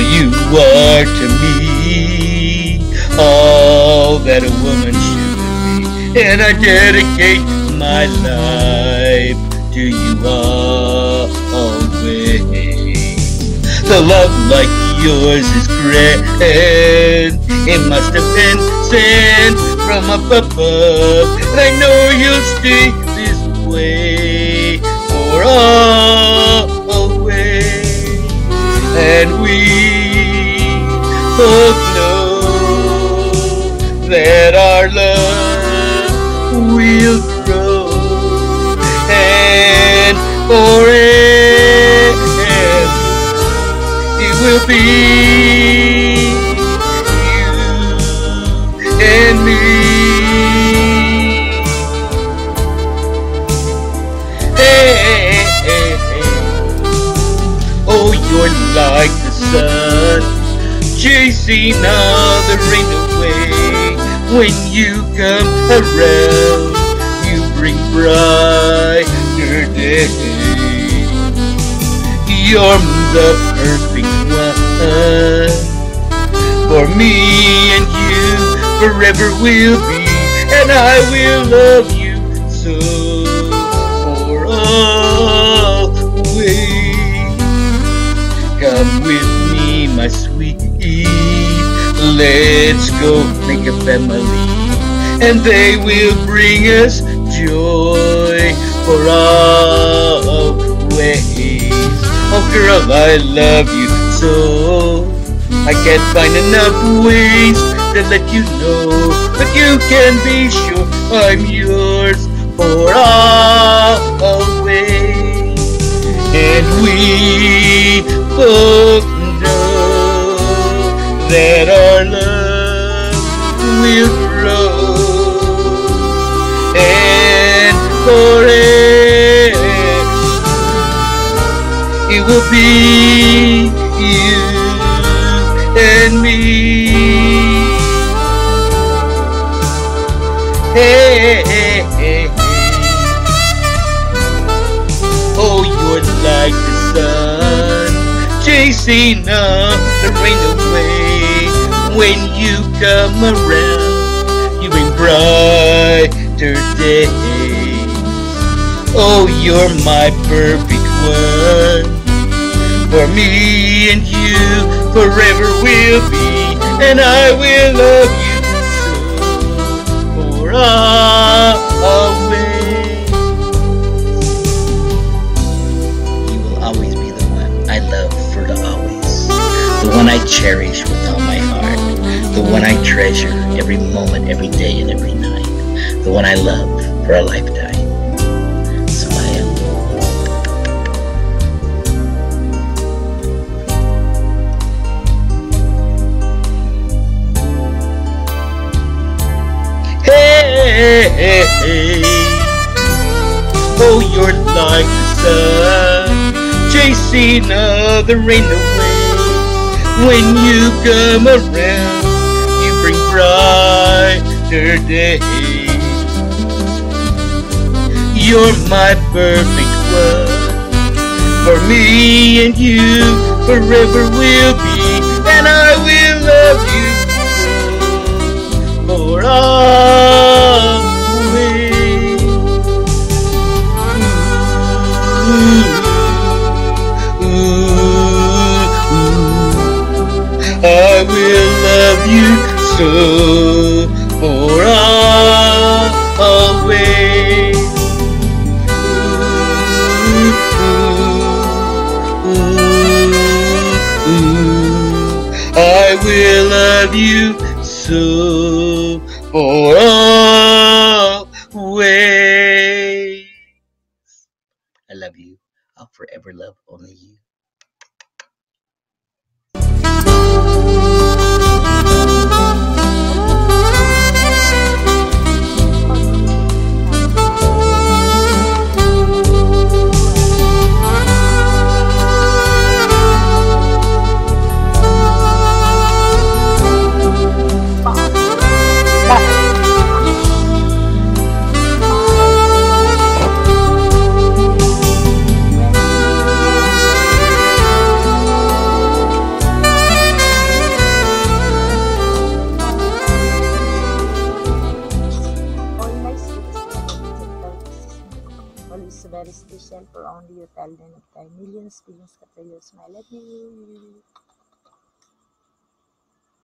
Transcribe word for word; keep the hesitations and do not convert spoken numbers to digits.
you are to me all that a woman should be, and I dedicate my life to you always. The love like yours is grand. It must have been sent from up above, and I know you'll stay this way for always. And we both know that our love will grow, and forever it will be you and me. Hey, hey, hey. Oh, you're like the sun, chasing all the rain away. When you come around, you bring brighter days. You're the perfect one for me, and you forever will be, and I will love you so for always. Come with me, my sweet, let's go make a family, and they will bring us joy for always. Oh girl, I love you so, I can't find enough ways to let you know, but you can be sure I'm yours for always. And we both know that our love will grow, and forever it will be you and me. Hey, hey, hey, hey. Oh, you're like the sun, chasing up the rain away. When you come around, you bring brighter days. Oh, you're my perfect one for me, and you forever will be, and I will love you so for always. You will always be the one I love for the always, the one I cherish with all my heart, the one I treasure every moment, every day, and every night, the one I love for a lifetime. Hey, hey, hey. Oh, you're like the sun, chasing all the rain away. When you come around, you bring brighter days. You're my perfect one for me, and you forever will be, and I will love you for always. Ooh, ooh, ooh. I will love you so for always. Ooh, ooh, ooh. I will love you so for always. I love you. I'll forever love only you. is very special for only you. Tell them of time. Millions, billions, quadrillions, smile at me.